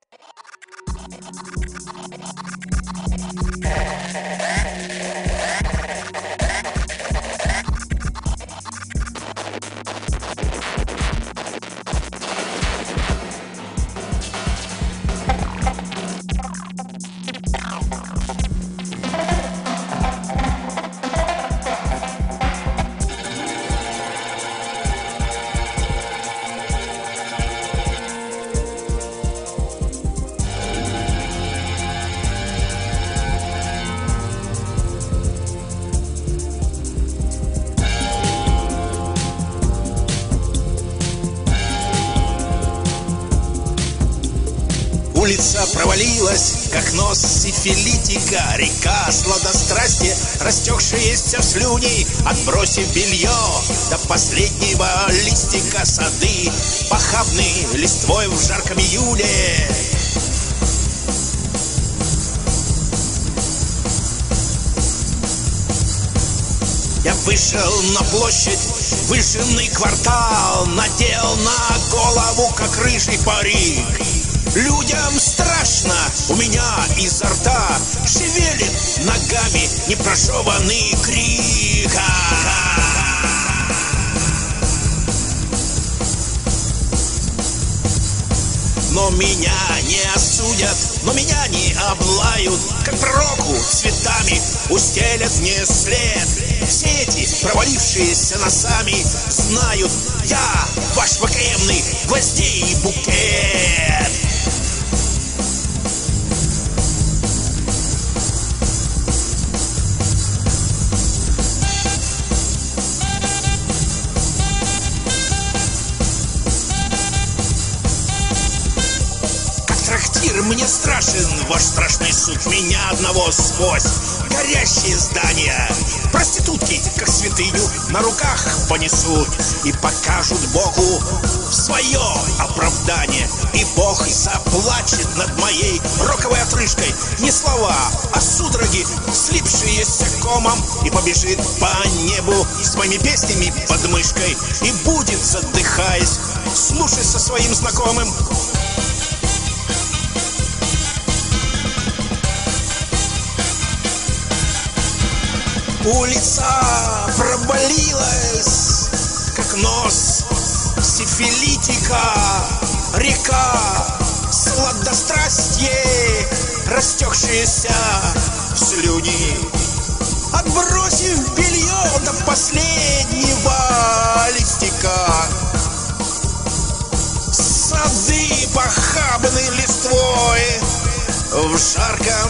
Улица провалилась, как нос сифилитика. Река сладострастия, растекшиеся в слюни. Отбросив белье до последнего листика, сады похабны листвой в жарком июле. Я вышел на площадь, выжженный квартал, надел на голову, как рыжий парик. Людям страшно, у меня изо рта шевелит ногами непрожеванный крик. Но меня не осудят, но меня не облают, как пророку цветами устелят мне след. Все эти провалившиеся носами знают, я ваш ВКМный гвоздей букет. Мне страшен ваш страшный суд, меня одного сквозь горящие здания. Проститутки, как святыню, на руках понесут и покажут Богу свое оправдание. И Бог заплачет над моей роковой отрыжкой. Не слова, а судороги, слипшиеся комом, и побежит по небу с моими песнями под мышкой. И будет, задыхаясь, слушай со своим знакомым. Улица провалилась, как нос сифилитика. Река сладострастье, растекшиеся в слюни. Отбросив белье до последнего листика, сады похабны листвой в жарком